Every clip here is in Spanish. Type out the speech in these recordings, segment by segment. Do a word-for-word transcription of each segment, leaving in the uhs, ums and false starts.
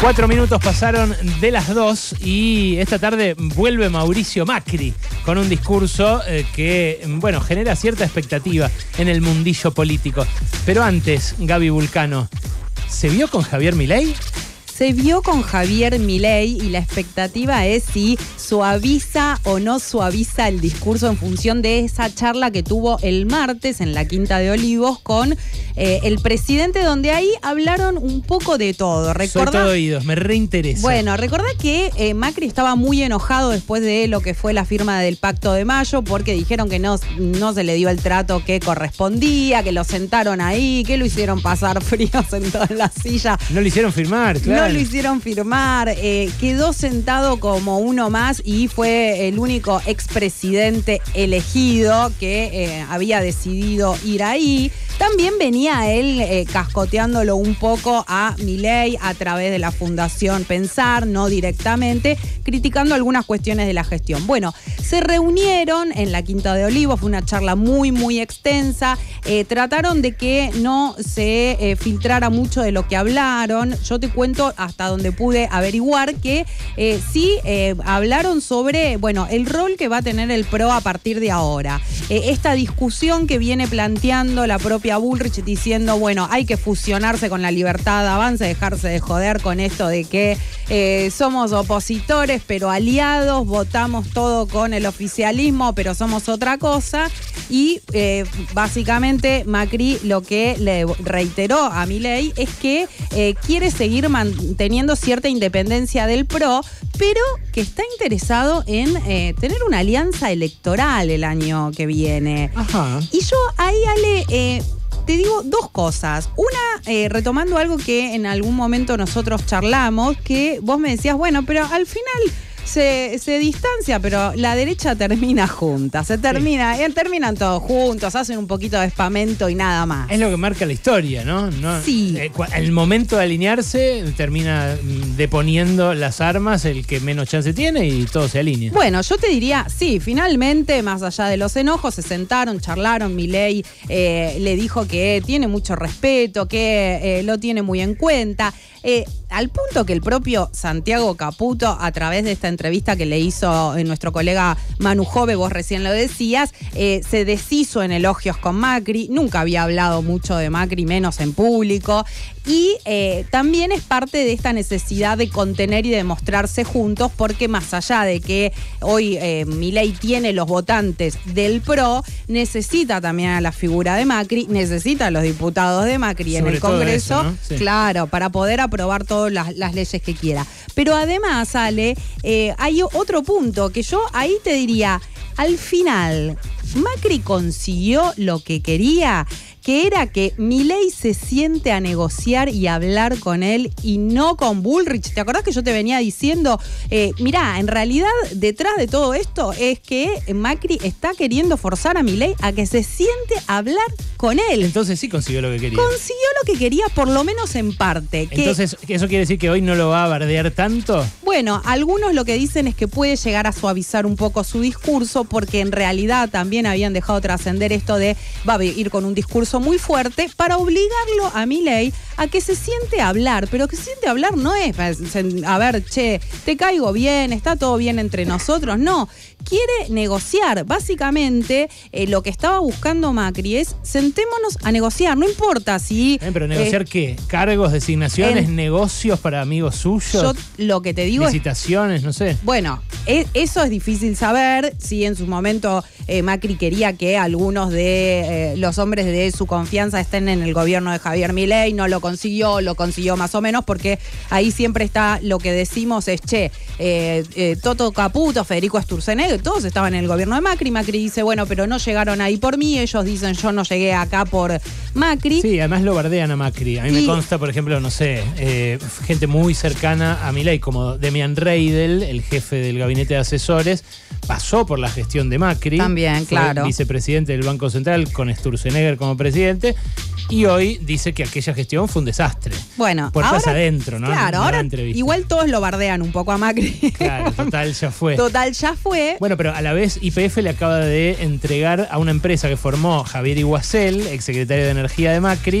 Cuatro minutos pasaron de las dos y esta tarde vuelve Mauricio Macri con un discurso eh, que, bueno, genera cierta expectativa en el mundillo político. Pero antes, Gaby Vulcano, ¿se vio con Javier Milei? Se vio con Javier Milei y la expectativa es si suaviza o no suaviza el discurso en función de esa charla que tuvo el martes en la Quinta de Olivos con eh, el presidente, donde ahí hablaron un poco de todo. ¿Recordá? Soy todo oídos, me reinteresa. Bueno, recordá que eh, Macri estaba muy enojado después de lo que fue la firma del Pacto de Mayo, porque dijeron que no, no se le dio el trato que correspondía, que lo sentaron ahí, que lo hicieron pasar frío sentado en la silla. No lo hicieron firmar, claro. No lo hicieron firmar, eh, quedó sentado como uno más y fue el único expresidente elegido que eh, había decidido ir ahí. También venía él eh, cascoteándolo un poco a Milei a través de la Fundación Pensar, no directamente, criticando algunas cuestiones de la gestión. Bueno, se reunieron en la Quinta de Olivos, fue una charla muy, muy extensa. Eh, trataron de que no se eh, filtrara mucho de lo que hablaron. Yo te cuento hasta donde pude averiguar que eh, sí eh, hablaron sobre, bueno, el rol que va a tener el P R O a partir de ahora. Eh, esta discusión que viene planteando la propia Bullrich diciendo, bueno, hay que fusionarse con la Libertad Avanza, dejarse de joder con esto de que eh, somos opositores pero aliados, votamos todo con el oficialismo pero somos otra cosa. Y eh, básicamente Macri lo que le reiteró a Milei es que eh, quiere seguir manteniendo cierta independencia del P R O, pero que está interesado en eh, tener una alianza electoral el año que viene. Ajá. Y yo ahí, Ale, eh, te digo dos cosas. Una, eh, retomando algo que en algún momento nosotros charlamos, que vos me decías, bueno, pero al final Se, se distancia, pero la derecha termina junta, se termina, sí. terminan todos juntos, hacen un poquito de espamento y nada más. Es lo que marca la historia, ¿no? no sí. Eh, el momento de alinearse termina deponiendo las armas el que menos chance tiene y todo se alinea. Bueno, yo te diría, sí, finalmente, más allá de los enojos, se sentaron, charlaron, Milei eh, le dijo que tiene mucho respeto, que eh, lo tiene muy en cuenta. Eh, al punto que el propio Santiago Caputo, a través de esta entrevista que le hizo nuestro colega Manu Jove, vos recién lo decías, eh, se deshizo en elogios con Macri, nunca había hablado mucho de Macri, menos en público, y eh, también es parte de esta necesidad de contener y de mostrarse juntos, porque más allá de que hoy eh, Milei tiene los votantes del P R O, necesita también a la figura de Macri, necesita a los diputados de Macri en el Congreso, eso, ¿no? Sí. Claro, para poder aprobar todas las, las leyes que quiera. Pero además, Ale, eh, hay otro punto que yo ahí te diría, al final, Macri consiguió lo que quería, que era que Milei se siente a negociar y hablar con él y no con Bullrich. ¿Te acordás que yo te venía diciendo, eh, mirá, en realidad detrás de todo esto es que Macri está queriendo forzar a Milei a que se siente a hablar con él? Entonces sí consiguió lo que quería. Consiguió lo que quería, por lo menos en parte. Que, Entonces, ¿eso quiere decir que hoy no lo va a bardear tanto? Bueno, algunos lo que dicen es que puede llegar a suavizar un poco su discurso, porque en realidad también habían dejado trascender esto de va a ir con un discurso muy fuerte para obligarlo a Milei a que se siente a hablar, pero que se siente a hablar no es a ver, che, te caigo bien, está todo bien entre nosotros, no, quiere negociar. Básicamente eh, lo que estaba buscando Macri es sentémonos a negociar, no importa si... Eh, pero negociar eh, ¿qué? ¿Cargos, designaciones, en, negocios para amigos suyos? Yo lo que te digo Visitaciones, es, no sé. Bueno, es, eso es difícil saber. Si en su momento eh, Macri quería que algunos de eh, los hombres de su confianza estén en el gobierno de Javier Milei, no lo consiguió, lo consiguió más o menos, porque ahí siempre está lo que decimos es, che, eh, eh, Toto Caputo, Federico Sturzenegger, todos estaban en el gobierno de Macri. Macri dice, bueno, pero no llegaron ahí por mí. Ellos dicen, yo no llegué acá por Macri. Sí, además lo bardean a Macri. A mí y... me consta, por ejemplo, no sé, eh, gente muy cercana a Milei, como Demian Reidel, el jefe del gabinete de asesores, pasó por la gestión de Macri. También, claro. Vicepresidente del Banco Central con Sturzenegger como presidente. Y hoy dice que aquella gestión fue un desastre. Bueno, puertas adentro, ¿no? Claro, no, ahora igual todos lo bardean un poco a Macri. Claro, total, ya fue. Total, ya fue. Bueno, pero a la vez Y P F le acaba de entregar a una empresa que formó Javier Iguacel, exsecretario de Energía de Macri,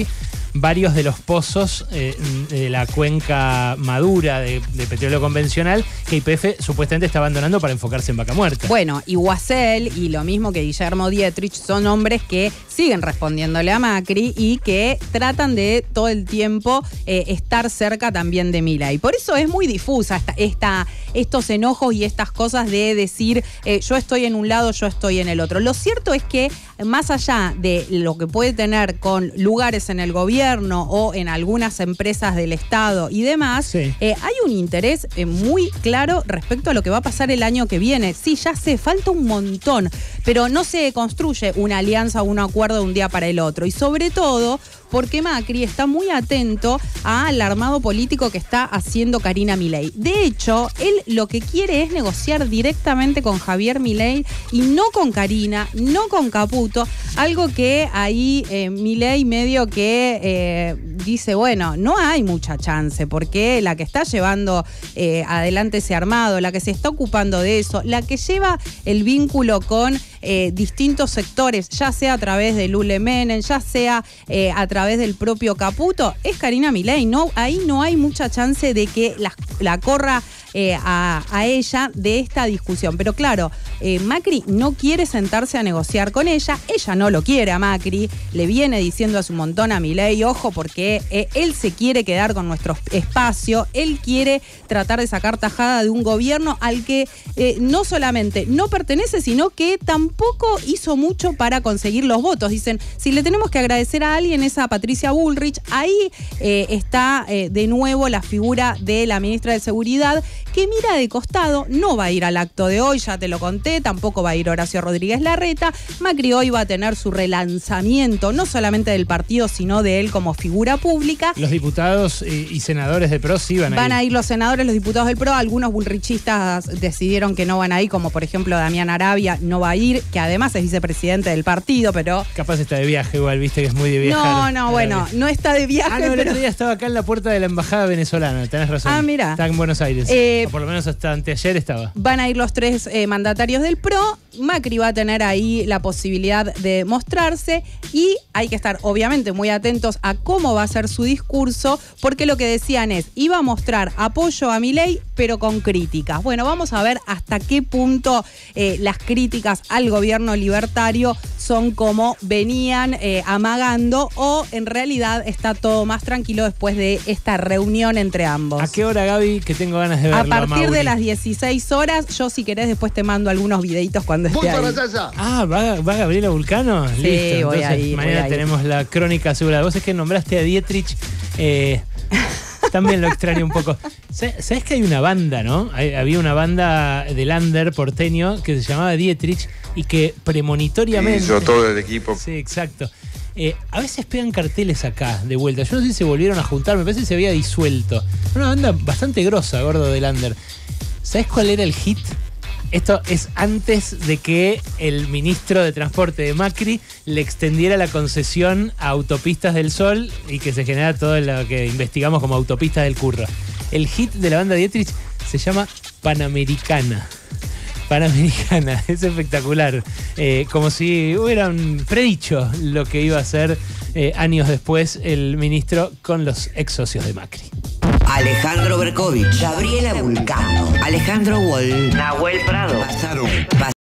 varios de los pozos eh, de la cuenca madura de, de petróleo convencional que Y P F supuestamente está abandonando para enfocarse en Vaca Muerta. Bueno, y Wassel y lo mismo que Guillermo Dietrich son hombres que siguen respondiéndole a Macri y que tratan de todo el tiempo eh, estar cerca también de Milei. Por eso es muy difusa esta, esta, estos enojos y estas cosas de decir eh, yo estoy en un lado, yo estoy en el otro. Lo cierto es que más allá de lo que puede tener con lugares en el gobierno o en algunas empresas del Estado y demás, sí. eh, hay un interés eh, muy claro respecto a lo que va a pasar el año que viene. Sí, ya sé, falta un montón, pero no se construye una alianza o un acuerdo de un día para el otro. Y sobre todo porque Macri está muy atento al armado político que está haciendo Karina Milei. De hecho, él lo que quiere es negociar directamente con Javier Milei y no con Karina, no con Caputo, algo que ahí eh, Milei medio que eh, dice, bueno, no hay mucha chance, porque la que está llevando eh, adelante ese armado, la que se está ocupando de eso, la que lleva el vínculo con eh, distintos sectores, ya sea a través de Lule Menem, ya sea eh, a través del propio Caputo, es Karina Milei. No, ahí no hay mucha chance de que la, la corra eh, a, a ella de esta discusión. Pero claro, eh, Macri no quiere sentarse a negociar con ella, ella no lo quiere a Macri, le viene diciendo hace un montón a Milei, ojo, porque eh, él se quiere quedar con nuestro espacio, él quiere tratar de sacar tajada de un gobierno al que eh, no solamente no pertenece, sino que tampoco hizo mucho para conseguir los votos. Dicen, si le tenemos que agradecer a alguien es a Patricia Bullrich. Ahí eh, está eh, de nuevo la figura de la ministra de Seguridad, que mira de costado, no va a ir al acto de hoy, ya te lo conté, tampoco va a ir Horacio Rodríguez Larreta. Macri hoy va a tener su relanzamiento, no solamente del partido, sino de él como figura pública. Los diputados y, y senadores del P R O sí van a ir. Van a ir los senadores, los diputados del P R O, algunos bullrichistas decidieron que no van a ir, como por ejemplo Damián Arabia no va a ir, que además es vicepresidente del partido, pero... Capaz está de viaje igual, viste que es muy de viajar. No, no, bueno, no está de viaje, Ah, no, el pero... otro día estaba acá en la puerta de la embajada venezolana, tenés razón. Ah, mira. Está en Buenos Aires. Eh, o por lo menos hasta anteayer estaba. Van a ir los tres eh, mandatarios del P R O. Macri va a tener ahí la posibilidad de mostrarse y hay que estar obviamente muy atentos a cómo va a ser su discurso, porque lo que decían es, iba a mostrar apoyo a Milei, pero con críticas. Bueno, vamos a ver hasta qué punto eh, las críticas al gobierno libertario son como venían eh, amagando, o en realidad está todo más tranquilo después de esta reunión entre ambos. ¿A qué hora, Gaby? Que tengo ganas de verlo. A partir a de las dieciséis horas, yo si querés después te mando algunos videitos cuando esté ahí. Ah, ¿va, ¿va Gabriela Vulcano? Sí, listo. voy Entonces, a ir, mañana voy a ir. tenemos la crónica asegurada. Vos es que nombraste a Dietrich, eh, también lo extraño un poco. ¿Sabés que hay una banda, no? Hay, había una banda de Lander porteño que se llamaba Dietrich y que premonitoriamente... Hizo todo el equipo. Sí, exacto. Eh, a veces pegan carteles acá, de vuelta. Yo no sé si se volvieron a juntar, me parece que se había disuelto. Una banda bastante grosa, gordo, de Lander. ¿Sabés cuál era el hit? Esto es antes de que el ministro de Transporte de Macri le extendiera la concesión a Autopistas del Sol y que se genera todo lo que investigamos como Autopistas del Curro. El hit de la banda Dietrich se llama Panamericana. Panamericana, es espectacular. Eh, como si hubieran predicho lo que iba a hacer eh, años después el ministro con los ex socios de Macri. Alejandro Berkovich, Gabriela Vulcano, Alejandro Wall, Nahuel Prado. Pasaron.